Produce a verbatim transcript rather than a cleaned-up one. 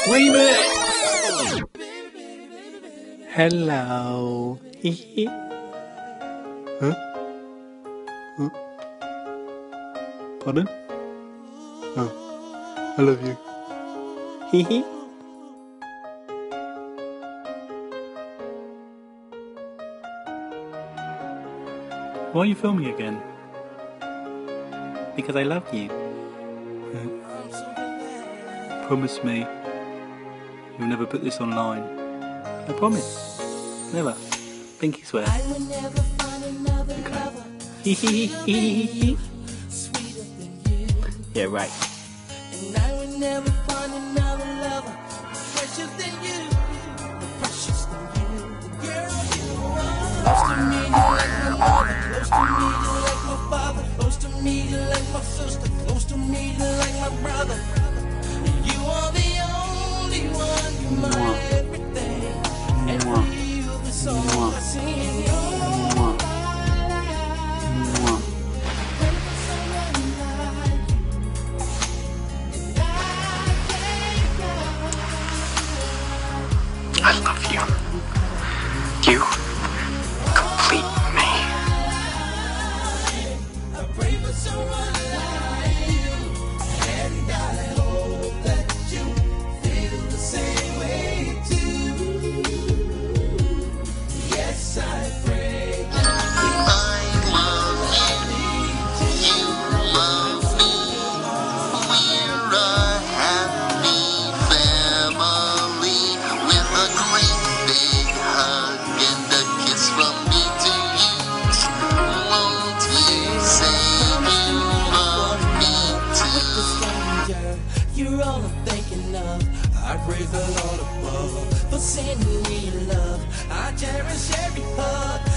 Remix! Hello. Hee Huh? Huh? Pardon? Oh, I love you. Hee hee. Why are you filming again? Because I love you. Promise me you'll never put this online. I promise. Never. Pinky swear. Okay. Yeah, right. And I would never find another lover precious than you, precious than you. Girl, you are close to me, you like my mother, close to me, you like my father, close to me, you like my sister, close to me, you like my brother. You are the only one, you're my everything, and for you the song I sing. I love you. You complete me. I pray for someone like you, and I hope that you feel the same way too. Yes, I pray that I love you. You love me. We're a happy family with a great big hug and a kiss from me to you. Won't you say you love me too? Stranger, you're all I'm thinking of. I praise the Lord above for sending me love. I cherish every hug.